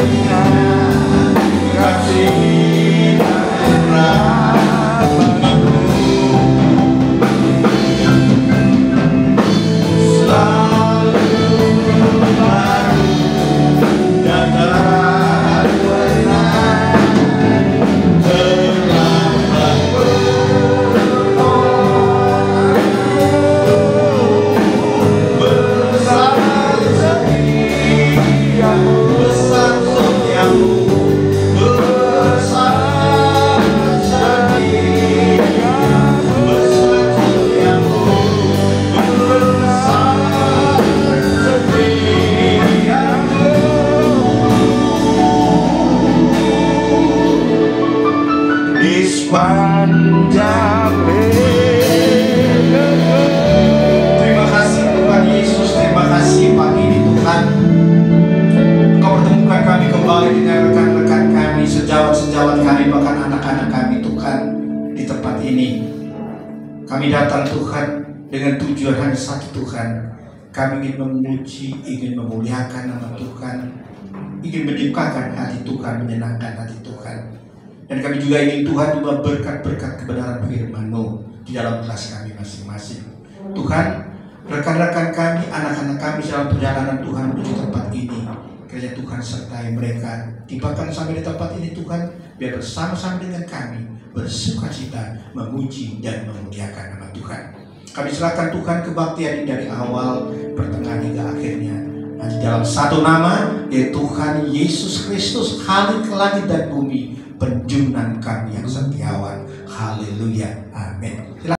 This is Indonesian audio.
Terima kasih Tuhan Yesus, terima kasih pagi ini Tuhan. Engkau pertemukan kami kembali dengan rekan-rekan kami, sejawat-sejawat kami, bahkan anak-anak kami Tuhan di tempat ini. Kami datang Tuhan dengan tujuan hanya satu Tuhan. Kami ingin memuji, ingin memuliakan nama Tuhan, ingin menyukakan hati Tuhan, menyenangkan hati Tuhan. Dan kami juga ingin Tuhan juga berkat-berkat kebenaran firman-Mu di dalam kelas kami masing-masing. Tuhan, rekan-rekan kami, anak-anak kami dalam perjalanan Tuhan menuju tempat ini, kiranya Tuhan sertai mereka. Tibakan sampai di tempat ini Tuhan, biar bersama-sama dengan kami bersukacita, memuji dan memuliakan nama Tuhan. Kami serahkan Tuhan kebaktian ini dari awal, pertengahan hingga akhirnya. Nah, di dalam satu nama, yaitu Tuhan Yesus Kristus, Khalik langit dan bumi, penjunan kami yang setiawan. Haleluya, amin.